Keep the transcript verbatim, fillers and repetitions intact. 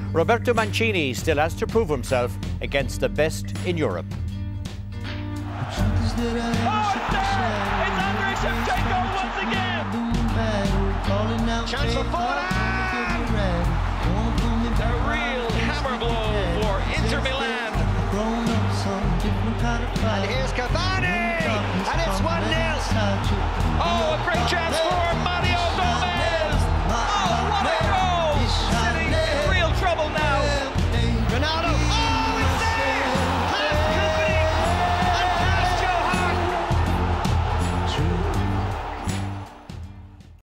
Roberto Mancini still has to prove himself against the best in Europe. Oh, it's there! It's Andriy Shevchenko once again! Chance for Forlan! A real hammer blow for Inter Milan. And here's Cavani! And it's one nil! Oh, a great chance for